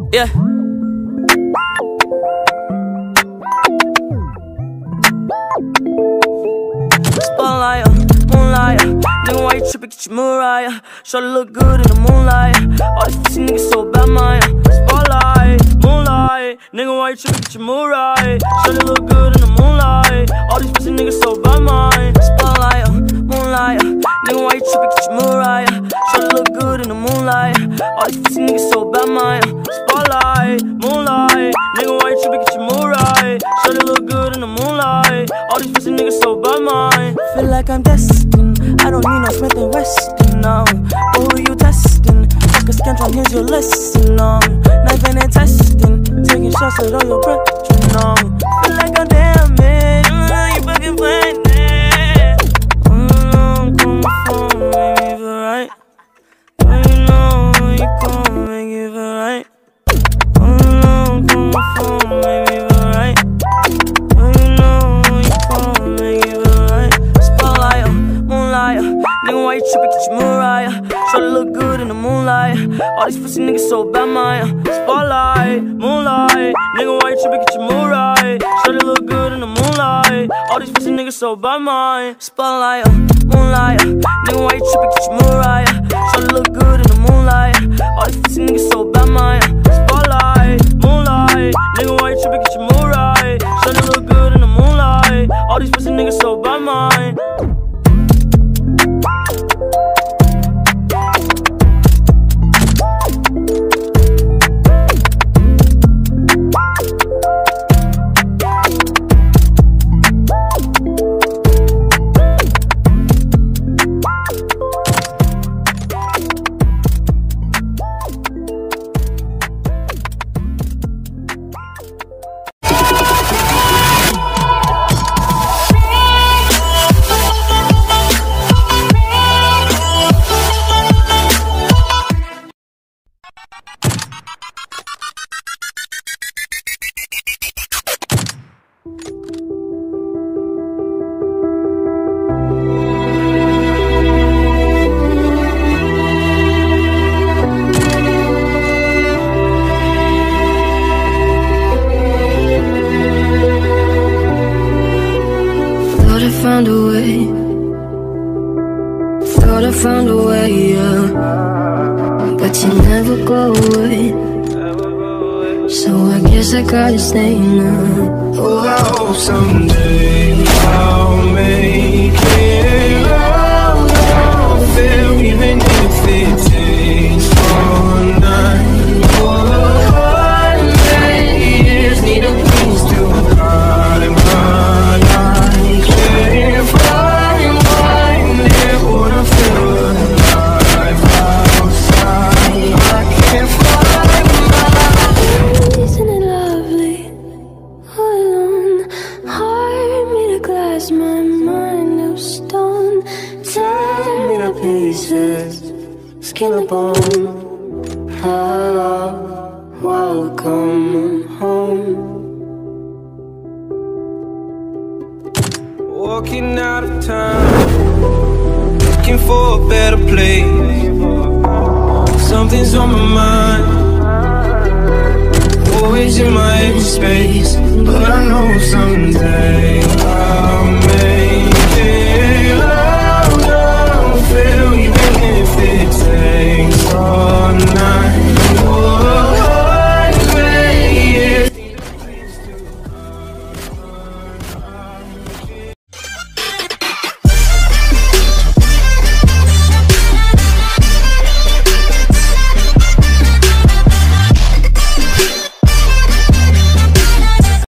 Yeah. Spotlight, moonlight. Nigga, why you trippin'? Get your Mariah. Shawty look good in the moonlight. All these pussy niggas so bad, Maya. Spotlight, moonlight. Nigga, why you trippin'? Get your Mariah. Shawty look good in the moonlight. All these pussy niggas so bad, Maya. Spotlight, moonlight. Nigga, why you trippin'? Get your Mariah. Shawty look good in the moonlight. All these pussy niggas so bad, Maya. Spotlight, moonlight. Nigga, why you trippin'? Get your Mariah. Shawty look good in the moonlight. All these pussy niggas so bad, Maya. Feel like I'm destined. I don't need no Smith & Weston, no. But who you testing? Fuck a scantron, here's your lesson, no. Knifing and testing, taking shots at all your brethren, no. Feel like I'm damaged, you fucking playing it. I'm coming for make me feel right. You know you gon' make it feel right. I'm coming for make me feel right. You know you gon' make it feel right. Spotlight, moonlight. Nigga, why you trippin'? Get your Mariah. Shawty look good in the moonlight. All these pussy niggas so bad, Maya. Spotlight, moonlight. Nigga, why you trippin'? Get your Mariah. Shawty look good in the moonlight. All these pussy niggas so bad, Maya. Spotlight, moonlight. Nigga, why you trippin'? Get your Mariah. Shawty look good in the moonlight. All these pussy niggas so bad, Maya. Spotlight, moonlight. Nigga, why you trippin'? Get your Mariah. Shawty look good in the moonlight. All these pussy niggas so bad, Maya. Found a way, yeah. But you never go away. So I guess I gotta stay now. Oh, I hope someday I'll make it out of there, even if it takes all night. Oh, 100 years, need a place to hide my life. Can't find one there, what I feel alive outside. I can't find my. Isn't it lovely? All alone, heart made of glass, my mind of stone. Tear me to pieces, skin and bone. Hello, welcome home. Walking out of town, looking for a better place. Something's on my mind, always in my empty space.